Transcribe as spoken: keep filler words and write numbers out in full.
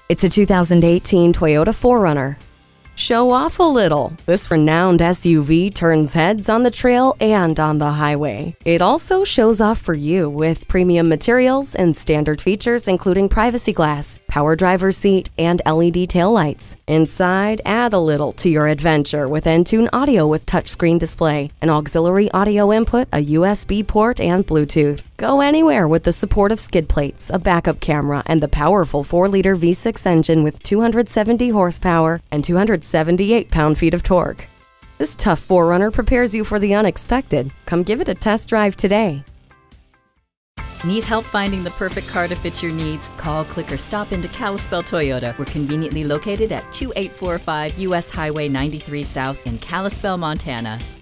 It's a two thousand eighteen Toyota four runner. Show off a little. This renowned S U V turns heads on the trail and on the highway. It also shows off for you with premium materials and standard features including privacy glass, power driver's seat, and L E D taillights. Inside, add a little to your adventure with Entune Audio with touchscreen display, an auxiliary audio input, a U S B port, and Bluetooth. Go anywhere with the support of skid plates, a backup camera, and the powerful four liter V six engine with two hundred seventy horsepower and two hundred seventy-eight pound-feet of torque. This tough four runner prepares you for the unexpected. Come give it a test drive today. Need help finding the perfect car to fit your needs? Call, click, or stop into Kalispell Toyota. We're conveniently located at two eight four five U S Highway ninety-three South in Kalispell, Montana.